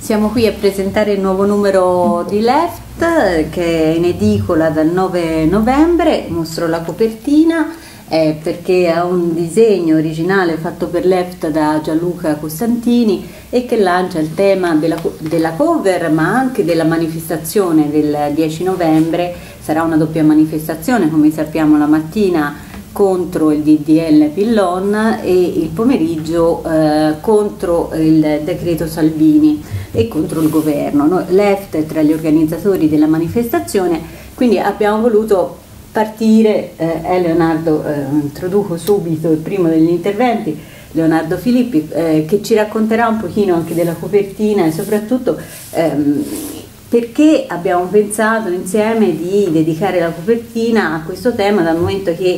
Siamo qui a presentare il nuovo numero di Left che è in edicola dal 9 novembre, mostro la copertina perché ha un disegno originale fatto per Left da Gianluca Costantini e che lancia il tema della cover ma anche della manifestazione del 10 novembre. Sarà una doppia manifestazione, come sappiamo, la mattina contro il DDL Pillon e il pomeriggio contro il decreto Salvini e contro il governo. Left è tra gli organizzatori della manifestazione, quindi abbiamo voluto partire, Leonardo, introduco subito il primo degli interventi, Leonardo Filippi, che ci racconterà un pochino anche della copertina e soprattutto perché abbiamo pensato insieme di dedicare la copertina a questo tema, dal momento che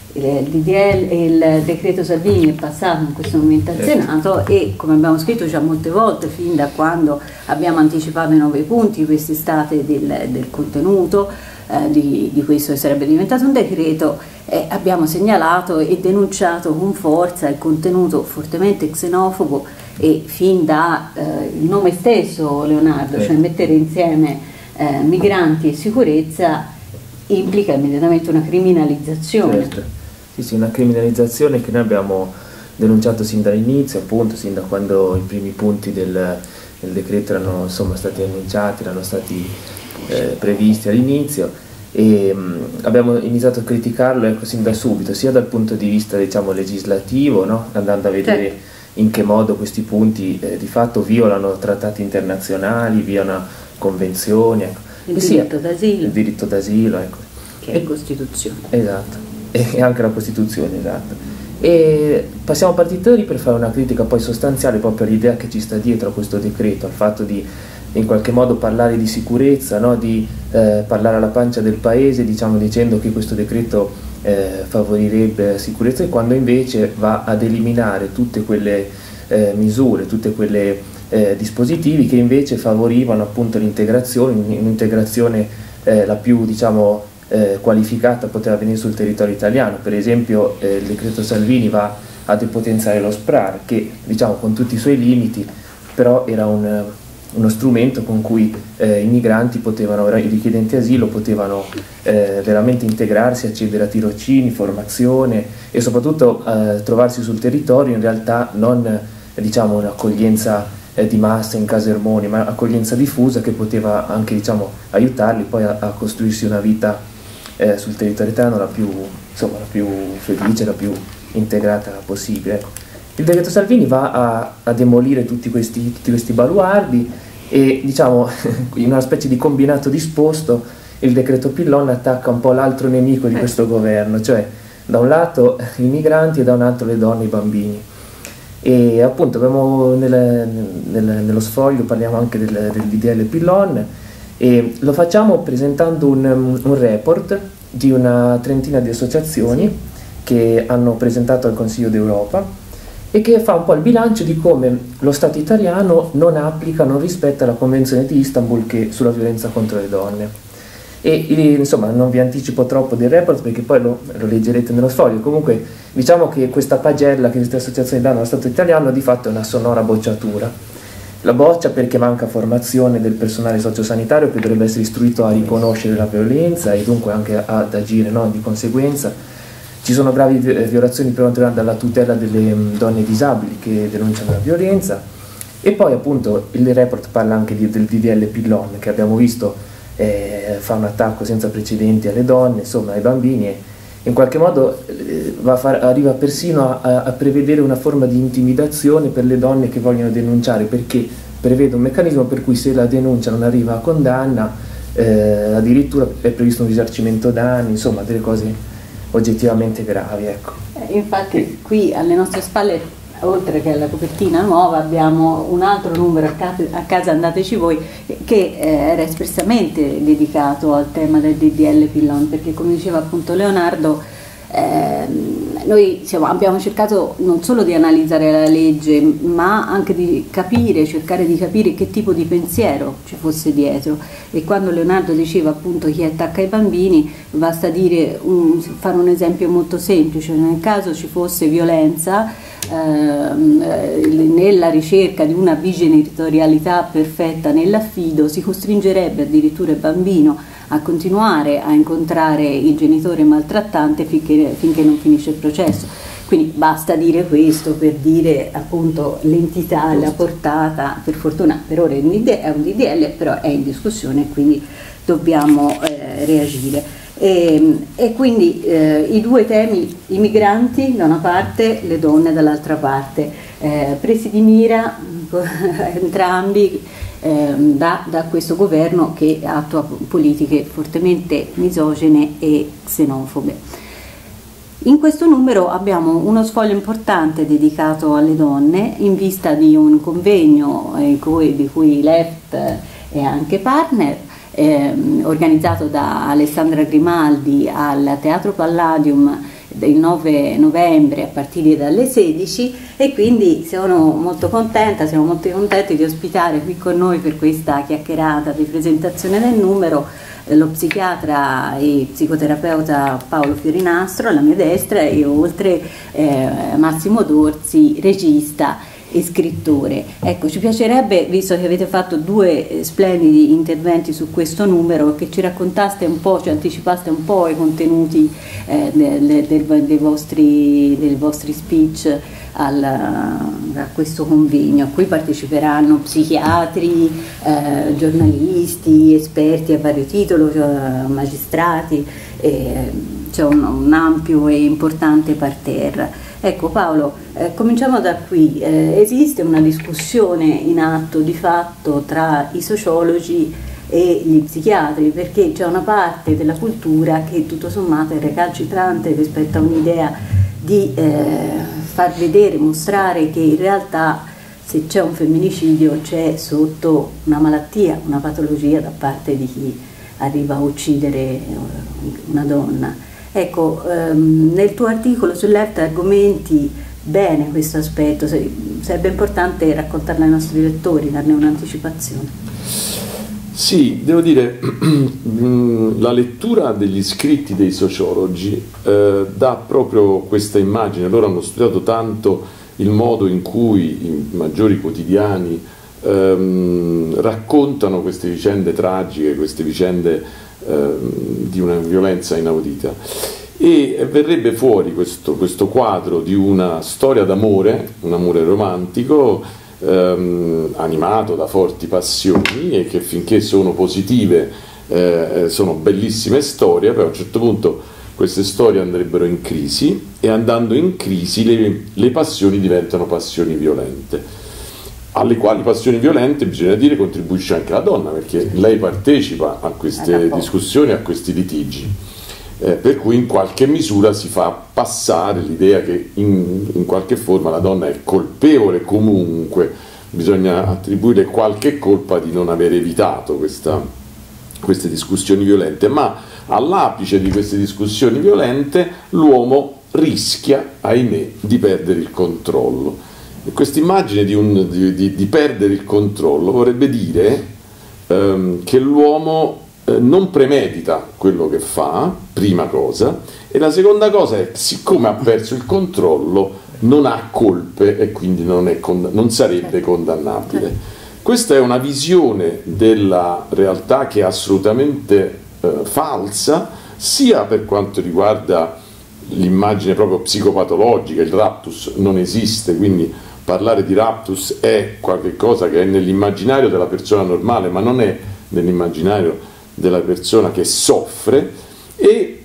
il decreto Salvini è passato in questo momento al Senato e, come abbiamo scritto già molte volte, fin da quando abbiamo anticipato i 9 punti quest'estate del contenuto di questo che sarebbe diventato un decreto, abbiamo segnalato e denunciato con forza il contenuto fortemente xenofobo e fin da il nome stesso, Leonardo, cioè mettere insieme migranti e sicurezza implica immediatamente una criminalizzazione. Certo. Sì, una criminalizzazione che noi abbiamo denunciato sin dall'inizio, appunto, sin da quando i primi punti del decreto erano stati annunciati, erano stati previsti all'inizio, e abbiamo iniziato a criticarlo sin da subito, sia dal punto di vista, diciamo, legislativo, no? Andando a vedere in che modo questi punti di fatto violano trattati internazionali, violano convenzioni, ecco. Il diritto d'asilo. Il diritto d'asilo, ecco. Che è Costituzione. Esatto. E anche la Costituzione, esatto. E siamo partiti da lì per fare una critica poi sostanziale proprio all'idea che ci sta dietro a questo decreto, al fatto di in qualche modo parlare di sicurezza, no? Di parlare alla pancia del paese, diciamo, dicendo che questo decreto favorirebbe sicurezza, e quando invece va ad eliminare tutte quelle misure, tutte quelle dispositivi che invece favorivano appunto l'integrazione, un'integrazione la più, diciamo, qualificata poteva venire sul territorio italiano. Per esempio il decreto Salvini va a depotenziare lo SPRAR, che, diciamo, con tutti i suoi limiti, però era uno strumento con cui i migranti potevano, i richiedenti asilo potevano veramente integrarsi, accedere a tirocini, formazione e soprattutto trovarsi sul territorio, in realtà non, diciamo, un'accoglienza di massa in casermoni, ma accoglienza diffusa che poteva anche, diciamo, aiutarli poi a costruirsi una vita sul territorio italiano la più felice, la più integrata possibile. Ecco. Il decreto Salvini va a demolire tutti questi baluardi e, diciamo, in una specie di combinato disposto il decreto Pillon attacca un po' l'altro nemico di questo governo, cioè da un lato i migranti e da un altro le donne e i bambini. E appunto abbiamo nello sfoglio parliamo anche del DDL Pillon, e lo facciamo presentando un report di una trentina di associazioni che hanno presentato al Consiglio d'Europa e che fa un po' il bilancio di come lo Stato italiano non applica, non rispetta la Convenzione di Istanbul sulla violenza contro le donne. E insomma non vi anticipo troppo del report perché poi lo leggerete nello sfoglio. Comunque diciamo che questa pagella che queste associazioni danno allo Stato italiano di fatto è una sonora bocciatura. La boccia perché manca formazione del personale sociosanitario che dovrebbe essere istruito a riconoscere la violenza e dunque anche ad agire, no, di conseguenza. Ci sono gravi violazioni per quanto riguarda la tutela delle donne disabili che denunciano la violenza. E poi appunto il report parla anche del DDL Pillon, che abbiamo visto fa un attacco senza precedenti alle donne, insomma ai bambini, e in qualche modo arriva persino a prevedere una forma di intimidazione per le donne che vogliono denunciare, perché prevede un meccanismo per cui se la denuncia non arriva a condanna addirittura è previsto un risarcimento danni, insomma delle cose oggettivamente gravi, ecco. Infatti qui alle nostre spalle, oltre che alla copertina nuova, abbiamo un altro numero a casa andateci voi, che era espressamente dedicato al tema del DDL Pillon, perché come diceva appunto Leonardo, noi abbiamo cercato non solo di analizzare la legge, ma anche di cercare di capire che tipo di pensiero ci fosse dietro. E quando Leonardo diceva appunto chi attacca i bambini, basta fare un esempio molto semplice: nel caso ci fosse violenza, nella ricerca di una bigenitorialità perfetta nell'affido, si costringerebbe addirittura il bambino a continuare a incontrare il genitore maltrattante finché non finisce il processo. Quindi basta dire questo per dire appunto l'entità, la portata. Per fortuna per ora è un DDL, però è in discussione, quindi dobbiamo reagire. E quindi i due temi, i migranti da una parte, le donne dall'altra parte, presi di mira entrambi da questo governo che attua politiche fortemente misogine e xenofobe. In questo numero abbiamo uno sfoglio importante dedicato alle donne in vista di un convegno di cui Left è anche partner, organizzato da Alessandra Grimaldi al Teatro Palladium il 9 novembre a partire dalle 16, e quindi siamo molto contenti di ospitare qui con noi per questa chiacchierata di presentazione del numero lo psichiatra e psicoterapeuta Paolo Fiorinastro alla mia destra, e oltre Massimo Dorzi, regista e scrittore. Ecco, ci piacerebbe, visto che avete fatto due splendidi interventi su questo numero, che ci raccontaste un po', ci anticipaste un po' i contenuti dei vostri speech a questo convegno. A cui parteciperanno psichiatri, giornalisti, esperti a vario titolo, magistrati, c'è un ampio e importante parterre. Ecco Paolo, cominciamo da qui. Esiste una discussione in atto di fatto tra i sociologi e gli psichiatri, perché c'è una parte della cultura che tutto sommato è recalcitrante rispetto a un'idea di far vedere, mostrare che in realtà se c'è un femminicidio c'è sotto una malattia, una patologia da parte di chi arriva a uccidere una donna. Ecco, nel tuo articolo su Left argomenti bene questo aspetto, sarebbe importante raccontarlo ai nostri lettori, darne un'anticipazione. Sì, devo dire, la lettura degli scritti dei sociologi dà proprio questa immagine. Loro hanno studiato tanto il modo in cui i maggiori quotidiani raccontano queste vicende tragiche, queste vicende di una violenza inaudita, e verrebbe fuori questo quadro di una storia d'amore, un amore romantico, animato da forti passioni, e che finché sono positive sono bellissime storie. Però a un certo punto queste storie andrebbero in crisi, e andando in crisi le passioni diventano passioni violente, alle quali passioni violente, bisogna dire, contribuisce anche la donna, perché lei partecipa a queste discussioni, a questi litigi, per cui in qualche misura si fa passare l'idea che in qualche forma la donna è colpevole comunque, bisogna attribuire qualche colpa di non aver evitato queste discussioni violente, ma all'apice di queste discussioni violente l'uomo rischia, ahimè, di perdere il controllo. Questa immagine di perdere il controllo vorrebbe dire che l'uomo non premedita quello che fa, prima cosa, e la seconda cosa è, siccome ha perso il controllo, non ha colpe e quindi non sarebbe condannabile. Questa è una visione della realtà che è assolutamente falsa, sia per quanto riguarda l'immagine proprio psicopatologica. Il raptus non esiste, quindi parlare di raptus è qualcosa che è nell'immaginario della persona normale, ma non è nell'immaginario della persona che soffre, e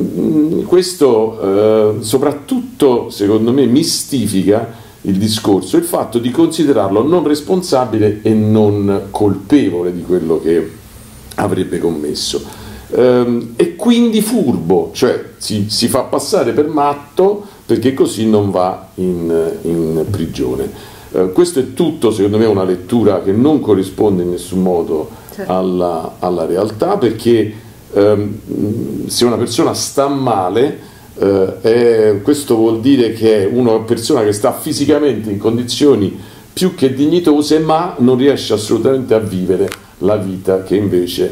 questo soprattutto secondo me mistifica il discorso, il fatto di considerarlo non responsabile e non colpevole di quello che avrebbe commesso, e quindi furbo, cioè si fa passare per matto perché così non va in prigione. Questo è tutto, secondo me, una lettura che non corrisponde in nessun modo alla realtà, perché se una persona sta male, questo vuol dire che è una persona che sta fisicamente in condizioni più che dignitose, ma non riesce assolutamente a vivere la vita che invece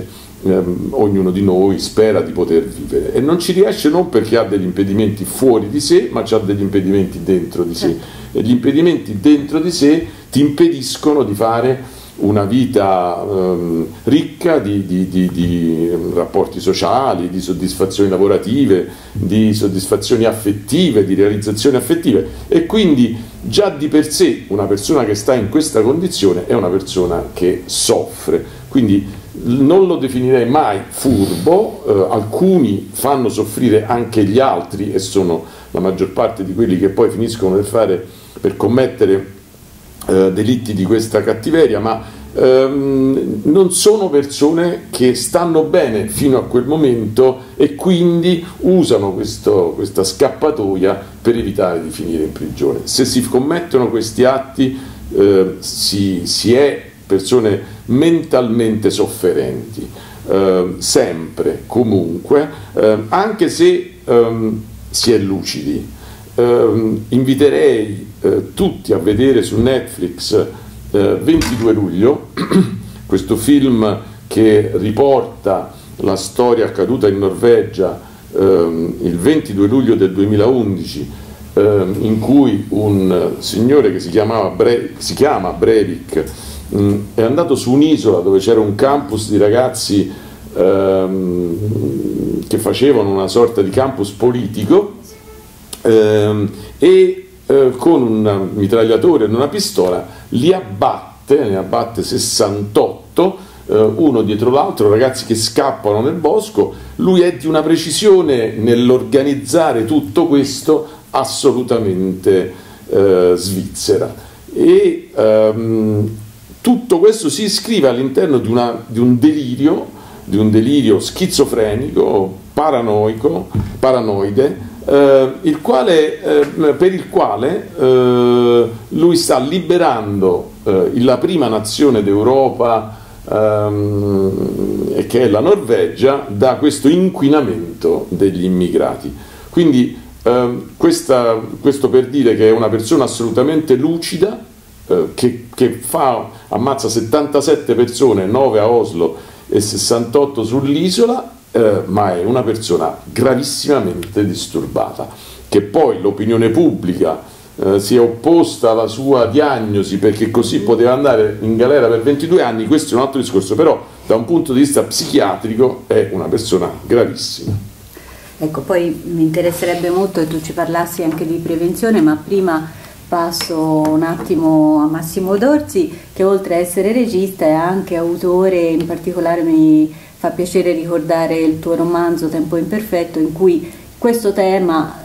ognuno di noi spera di poter vivere, e non ci riesce non perché ha degli impedimenti fuori di sé, ma ha degli impedimenti dentro di sé, e gli impedimenti dentro di sé ti impediscono di fare una vita ricca di rapporti sociali, di soddisfazioni lavorative, di soddisfazioni affettive, di realizzazioni affettive, e quindi già di per sé una persona che sta in questa condizione è una persona che soffre. Quindi non lo definirei mai furbo, alcuni fanno soffrire anche gli altri e sono la maggior parte di quelli che poi finiscono per commettere delitti di questa cattiveria, ma non sono persone che stanno bene fino a quel momento e quindi usano questa scappatoia per evitare di finire in prigione. Se si commettono questi atti si è persone mentalmente sofferenti, sempre, comunque, anche se si è lucidi. Inviterei tutti a vedere su Netflix 22 luglio, questo film che riporta la storia accaduta in Norvegia il 22 luglio del 2011, in cui un signore che si chiama Breivik è andato su un'isola dove c'era un campus di ragazzi che facevano una sorta di campus politico, e con un mitragliatore e una pistola ne abbatte 68, uno dietro l'altro, ragazzi che scappano nel bosco. Lui è di una precisione nell'organizzare tutto questo assolutamente svizzera, e tutto questo si iscrive all'interno di un delirio schizofrenico, paranoide, per il quale lui sta liberando la prima nazione d'Europa, che è la Norvegia, da questo inquinamento degli immigrati. Quindi questo per dire che è una persona assolutamente lucida, che ammazza 77 persone, 9 a Oslo e 68 sull'isola, ma è una persona gravissimamente disturbata. Che poi l'opinione pubblica si è opposta alla sua diagnosi perché così poteva andare in galera per 22 anni, questo è un altro discorso, però da un punto di vista psichiatrico è una persona gravissima. Ecco, poi mi interesserebbe molto che tu ci parlassi anche di prevenzione, ma prima passo un attimo a Massimo Dorzi, che oltre a essere regista è anche autore. In particolare mi fa piacere ricordare il tuo romanzo Tempo Imperfetto, in cui questo tema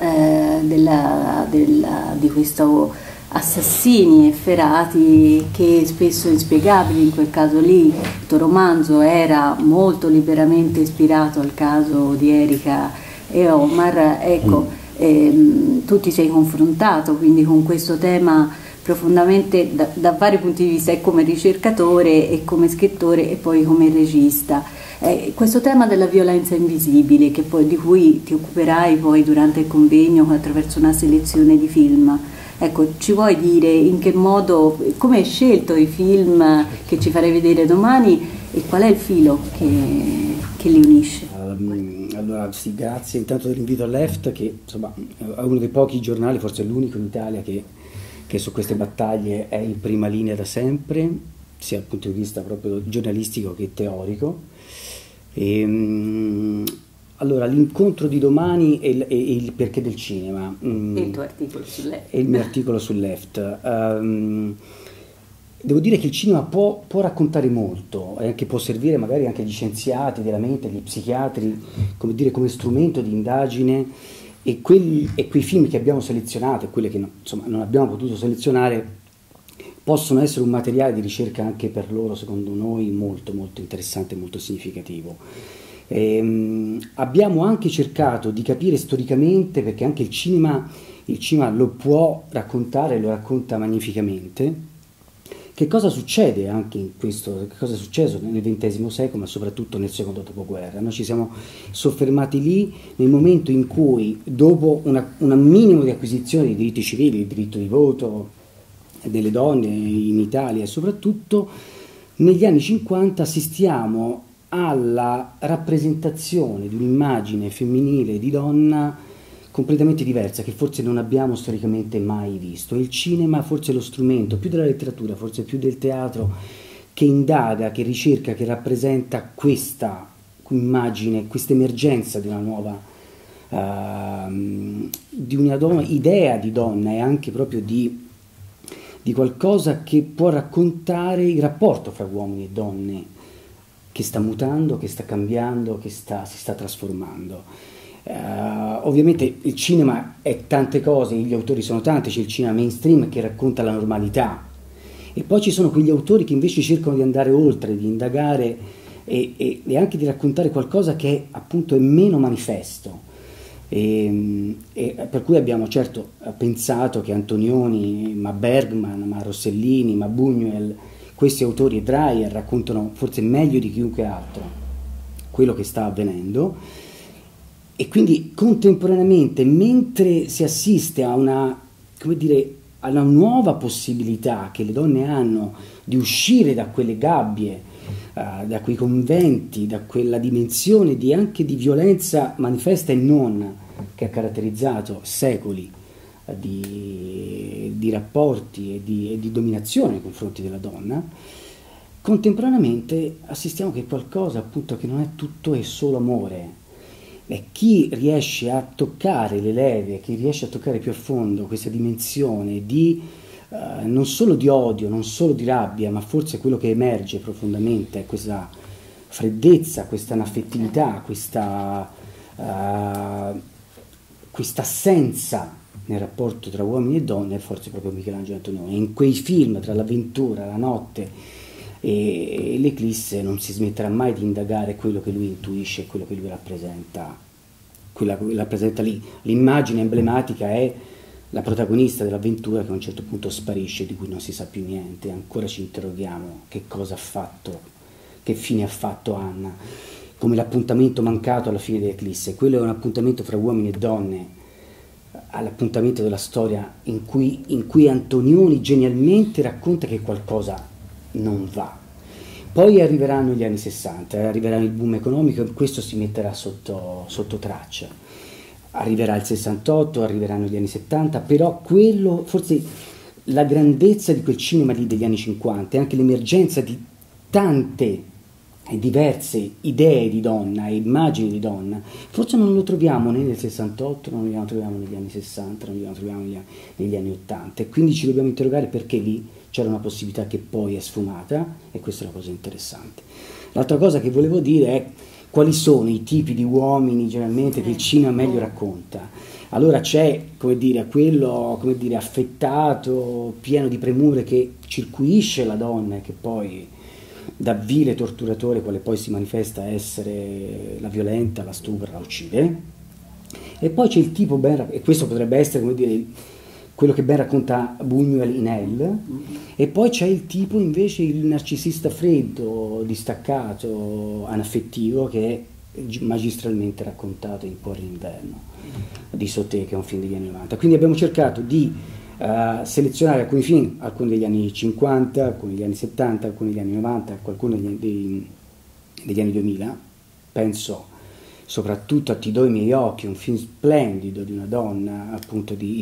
di questo assassini efferati, che spesso inspiegabili, in quel caso lì il tuo romanzo era molto liberamente ispirato al caso di Erika e Omar, ecco, tu ti sei confrontato quindi con questo tema profondamente da vari punti di vista, e come ricercatore e come scrittore e poi come regista. Questo tema della violenza invisibile, di cui ti occuperai poi durante il convegno attraverso una selezione di film, ecco, ci vuoi dire in che modo, come hai scelto i film che ci farai vedere domani e qual è il filo che li unisce? Allora sì, grazie intanto dell'invito all'EFT, che insomma è uno dei pochi giornali, forse l'unico in Italia che su queste battaglie è in prima linea da sempre, sia dal punto di vista proprio giornalistico che teorico. Allora, l'incontro di domani e il perché del cinema. E il tuo articolo sull'EFT. E il mio articolo sull'EFT. Devo dire che il cinema può raccontare molto, e anche può servire magari anche agli scienziati della mente, agli psichiatri, come strumento di indagine, e quei film che abbiamo selezionato e quelli che non abbiamo potuto selezionare possono essere un materiale di ricerca anche per loro, secondo noi, molto molto interessante e molto significativo. Abbiamo anche cercato di capire storicamente, perché anche il cinema lo può raccontare, lo racconta magnificamente, che cosa succede anche in questo, che cosa è successo nel XX secolo, ma soprattutto nel secondo dopoguerra. Noi ci siamo soffermati lì nel momento in cui, dopo un minimo di acquisizione di diritti civili, il diritto di voto delle donne in Italia, e soprattutto negli anni 50 assistiamo alla rappresentazione di un'immagine femminile di donna completamente diversa, che forse non abbiamo storicamente mai visto. Il cinema forse è lo strumento, più della letteratura, forse più del teatro, che indaga, che ricerca, che rappresenta questa immagine, questa emergenza di una nuova idea di donna, e anche proprio di qualcosa che può raccontare il rapporto fra uomini e donne, che sta mutando, che sta cambiando, che si sta trasformando. Ovviamente il cinema è tante cose, gli autori sono tanti, c'è il cinema mainstream che racconta la normalità, e poi ci sono quegli autori che invece cercano di andare oltre, di indagare e anche di raccontare qualcosa che appunto è meno manifesto. E per cui abbiamo certo pensato che Antonioni, ma Bergman, ma Rossellini, ma Buñuel, questi autori e Dreyer raccontano forse meglio di chiunque altro quello che sta avvenendo, e quindi contemporaneamente, mentre si assiste a una nuova possibilità che le donne hanno di uscire da quelle gabbie, da quei conventi, da quella dimensione anche di violenza manifesta e non, che ha caratterizzato secoli di rapporti e di dominazione nei confronti della donna, contemporaneamente assistiamo che qualcosa appunto che non è tutto e solo amore. E chi riesce a toccare le leve, chi riesce a toccare più a fondo questa dimensione di non solo di odio, non solo di rabbia, ma forse quello che emerge profondamente è questa freddezza, questa inaffettività, questa assenza nel rapporto tra uomini e donne, è forse proprio Michelangelo Antonioni. In quei film, tra l'avventura, la notte e l'eclisse, non si smetterà mai di indagare quello che lui intuisce, quello che lui rappresenta. Rappresenta lì. L'immagine emblematica è la protagonista dell'avventura che a un certo punto sparisce, di cui non si sa più niente. Ancora ci interroghiamo che cosa ha fatto, che fine ha fatto Anna, come l'appuntamento mancato alla fine dell'eclisse. Quello è un appuntamento fra uomini e donne, all'appuntamento della storia in cui Antonioni genialmente racconta che qualcosa non va. Poi arriveranno gli anni 60, arriverà il boom economico e questo si metterà sotto traccia. Arriverà il 68, arriveranno gli anni 70, però quello, forse la grandezza di quel cinema lì degli anni 50 e anche l'emergenza di tante e diverse idee di donna e immagini di donna, forse non lo troviamo né nel 68, non lo troviamo negli anni 60, non lo troviamo negli anni 80, e quindi ci dobbiamo interrogare perché lì c'era una possibilità che poi è sfumata, e questa è una cosa interessante. L'altra cosa che volevo dire è quali sono i tipi di uomini generalmente che il cinema meglio racconta. Allora c'è, quello, affettato, pieno di premure, che circuisce la donna e che poi da vile torturatore, quale poi si manifesta essere la violenta, la stupra, la uccide. E poi c'è il tipo e questo potrebbe essere, quello che ben racconta Buñuel in Elle, e poi c'è il tipo invece, il narcisista freddo, distaccato, anaffettivo, che è magistralmente raccontato in Cuore d'inverno di Sauté, che è un film degli anni 90. Quindi abbiamo cercato di selezionare alcuni film, alcuni degli anni 50, alcuni degli anni 70, alcuni degli anni 90, qualcuno degli anni 2000. Penso soprattutto a Ti do i miei occhi, un film splendido di una donna, appunto di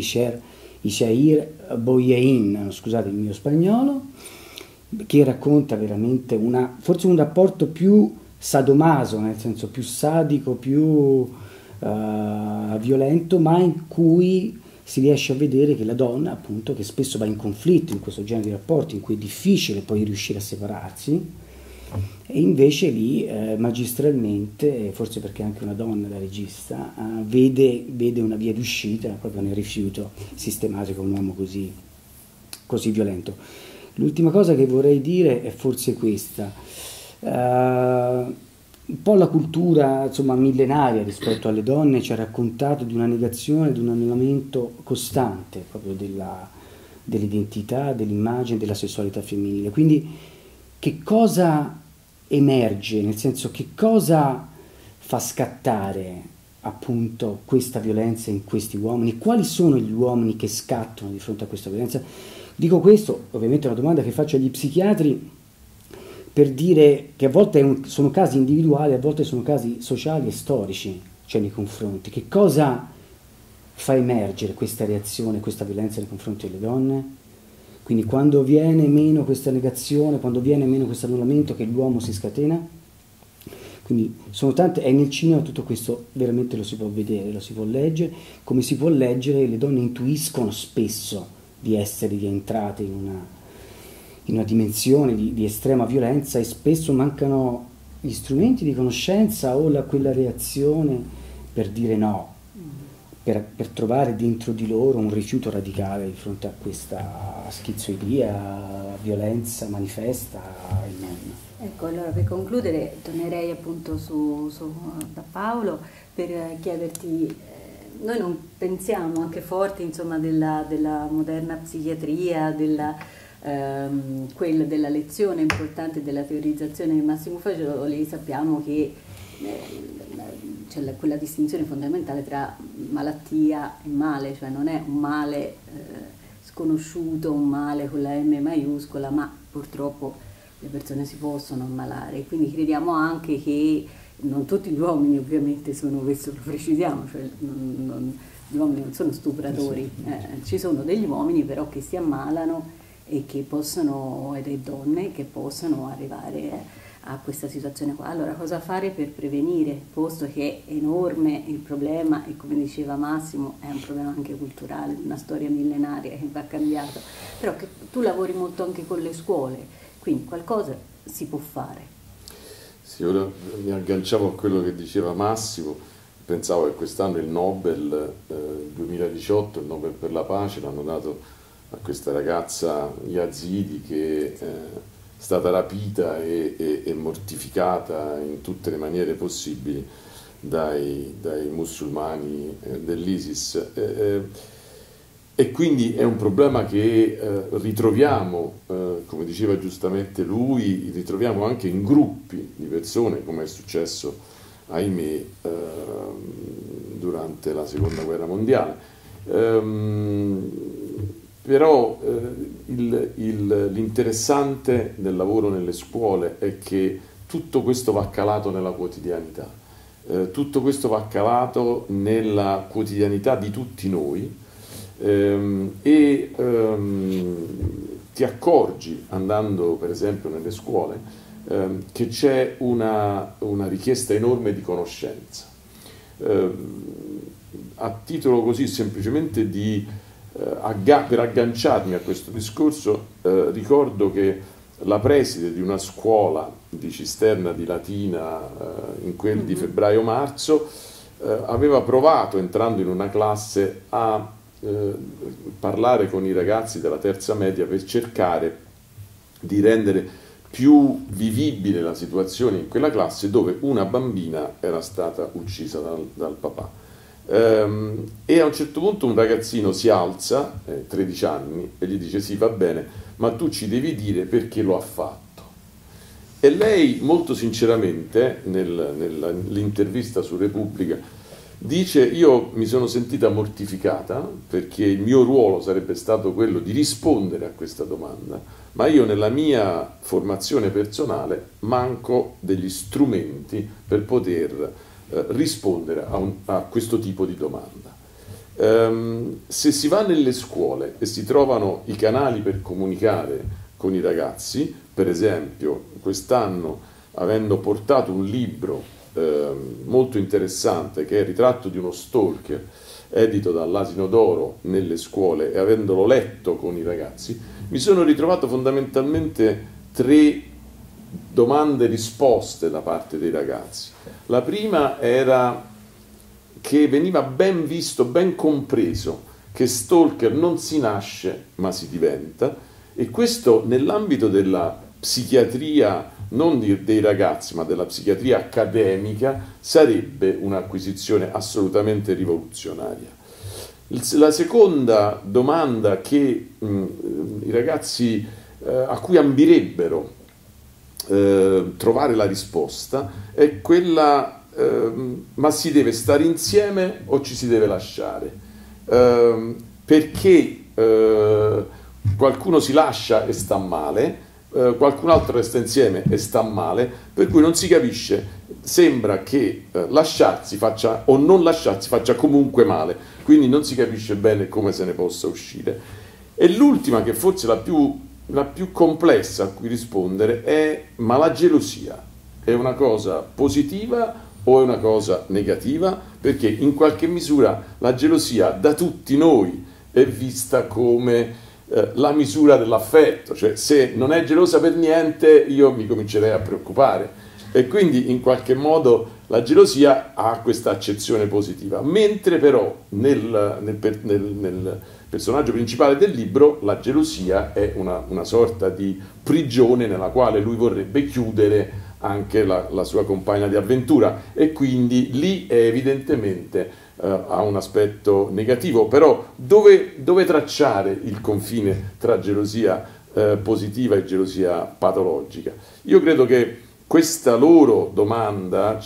Ishair Boyein, scusate il mio spagnolo, che racconta veramente forse un rapporto più sadomaso, nel senso più sadico, più violento, ma in cui si riesce a vedere che la donna, appunto, che spesso va in conflitto in questo genere di rapporti, in cui è difficile poi riuscire a separarsi, e invece lì magistralmente, forse perché anche una donna, la regista, vede una via d'uscita proprio nel rifiuto sistematico di un uomo così violento. L'ultima cosa che vorrei dire è forse questa: un po' la cultura millenaria rispetto alle donne ci ha raccontato di una negazione, di un annullamento costante proprio dell'identità, dell'immagine, della sessualità femminile. Quindi che cosa emerge, nel senso che cosa fa scattare appunto questa violenza in questi uomini? Quali sono gli uomini che scattano di fronte a questa violenza? Dico questo, ovviamente è una domanda che faccio agli psichiatri, per dire che a volte sono casi individuali, a volte sono casi sociali e storici, cioè nei confronti. Che cosa fa emergere questa reazione, questa violenza nei confronti delle donne? Quindi quando viene meno questa negazione, quando viene meno questo annullamento, che l'uomo si scatena. Quindi sono tante, e nel cinema tutto questo veramente lo si può vedere, lo si può leggere, come si può leggere, le donne intuiscono spesso di entrate in una dimensione di estrema violenza, e spesso mancano gli strumenti di conoscenza o quella reazione per dire no, per trovare dentro di loro un rifiuto radicale di fronte a questa schizoidia, violenza manifesta in non. Ecco, allora per concludere tornerei appunto da Paolo per chiederti, noi non pensiamo anche forti insomma della moderna psichiatria, della lezione importante della teorizzazione di Massimo Fagioli, sappiamo che c'è quella distinzione fondamentale tra malattia e male, cioè non è un male sconosciuto, un male con la M maiuscola, ma purtroppo le persone si possono ammalare, quindi crediamo anche che non tutti gli uomini ovviamente sono, questo lo precisiamo, cioè gli uomini non sono stupratori, ci sono degli uomini però che si ammalano e che possono, e delle donne che possono arrivare a questa situazione qua. Allora cosa fare per prevenire, posto che è enorme il problema e come diceva Massimo è un problema anche culturale, una storia millenaria che va cambiato, però che tu lavori molto anche con le scuole, quindi qualcosa si può fare. Sì, ora mi agganciavo a quello che diceva Massimo, pensavo che quest'anno il Nobel 2018, il Nobel per la pace, l'hanno dato a questa ragazza Yazidi che è stata rapita e mortificata in tutte le maniere possibili dai musulmani dell'ISIS. E quindi è un problema che ritroviamo, come diceva giustamente lui, ritroviamo anche in gruppi di persone, come è successo, ahimè, durante la Seconda Guerra Mondiale. Però l'interessante del lavoro nelle scuole è che tutto questo va calato nella quotidianità, tutto questo va calato nella quotidianità di tutti noi. Ti accorgi andando per esempio nelle scuole che c'è una richiesta enorme di conoscenza. A titolo così semplicemente per agganciarmi a questo discorso, ricordo che la preside di una scuola di Cisterna di Latina in quel di febbraio-marzo aveva provato, entrando in una classe, a parlare con i ragazzi della terza media per cercare di rendere più vivibile la situazione in quella classe dove una bambina era stata uccisa dal papà. E a un certo punto un ragazzino si alza, 13 anni, e gli dice: sì, va bene, ma tu ci devi dire perché lo ha fatto. E lei molto sinceramente nell'intervista su Repubblica dice: io mi sono sentita mortificata perché il mio ruolo sarebbe stato quello di rispondere a questa domanda, ma io nella mia formazione personale manco degli strumenti per poter rispondere a questo tipo di domanda. Se si va nelle scuole e si trovano i canali per comunicare con i ragazzi, per esempio quest'anno, avendo portato un libro molto interessante che è Il ritratto di uno stalker, edito dall'Asino d'Oro, nelle scuole, e avendolo letto con i ragazzi, mi sono ritrovato fondamentalmente 3 domande risposte da parte dei ragazzi. La prima era che veniva ben visto, ben compreso che stalker non si nasce ma si diventa, e questo nell'ambito della psichiatria non dei ragazzi ma della psichiatria accademica sarebbe un'acquisizione assolutamente rivoluzionaria. La seconda domanda che i ragazzi a cui ambirebbero trovare la risposta è quella: ma si deve stare insieme o ci si deve lasciare? Perché qualcuno si lascia e sta male, qualcun altro resta insieme e sta male, per cui non si capisce, sembra che lasciarsi faccia o non lasciarsi faccia comunque male, quindi non si capisce bene come se ne possa uscire. E l'ultima, che forse è la più complessa a cui rispondere, è: ma la gelosia è una cosa positiva o è una cosa negativa? Perché in qualche misura la gelosia da tutti noi è vista come la misura dell'affetto, cioè se non è gelosa per niente io mi comincerei a preoccupare, e quindi in qualche modo la gelosia ha questa accezione positiva, mentre però nel personaggio principale del libro la gelosia è una sorta di prigione nella quale lui vorrebbe chiudere anche la sua compagna di avventura, e quindi lì è evidentemente ha un aspetto negativo. Però dove tracciare il confine tra gelosia positiva e gelosia patologica? Io credo che questa loro domanda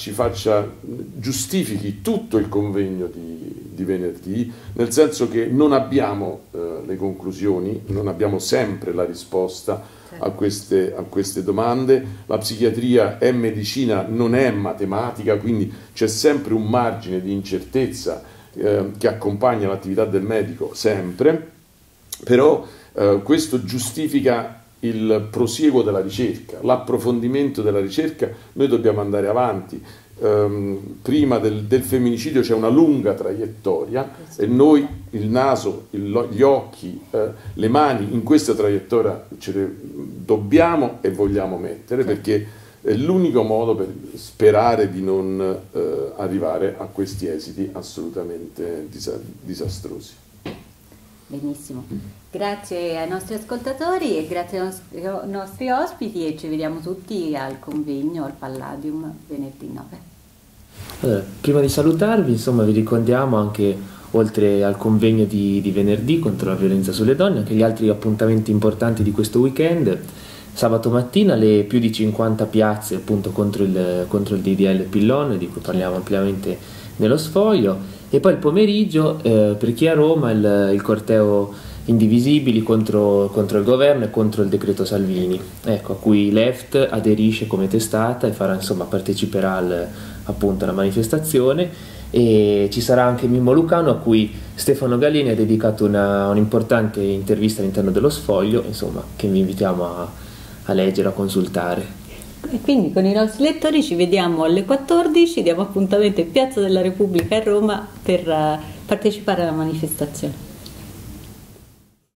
giustifichi tutto il convegno di venerdì, nel senso che non abbiamo le conclusioni, non abbiamo sempre la risposta a queste domande. La psichiatria è medicina, non è matematica, quindi c'è sempre un margine di incertezza che accompagna l'attività del medico, sempre, però questo giustifica il prosieguo della ricerca, l'approfondimento della ricerca. Noi dobbiamo andare avanti. Prima del femminicidio c'è una lunga traiettoria e noi il naso, gli occhi, le mani in questa traiettoria ce le dobbiamo e vogliamo mettere, perché è l'unico modo per sperare di non arrivare a questi esiti assolutamente disastrosi. Benissimo, grazie ai nostri ascoltatori e grazie ai nostri ospiti, e ci vediamo tutti al convegno al Palladium venerdì 9. Allora, prima di salutarvi, insomma, vi ricordiamo anche, oltre al convegno di venerdì contro la violenza sulle donne, anche gli altri appuntamenti importanti di questo weekend. Sabato mattina le più di 50 piazze appunto contro il DDL Pillon, di cui parliamo ampiamente nello sfoglio, e poi il pomeriggio per chi è a Roma il corteo Indivisibili contro il governo e contro il decreto Salvini, ecco, a cui Left aderisce come testata e parteciperà appunto alla manifestazione. E ci sarà anche Mimmo Lucano, a cui Stefano Gallini ha dedicato un'importante intervista all'interno dello Sfoglio, insomma, che vi invitiamo a leggere, a consultare. E quindi con i nostri lettori ci vediamo alle 14, diamo appuntamento in Piazza della Repubblica a Roma per partecipare alla manifestazione.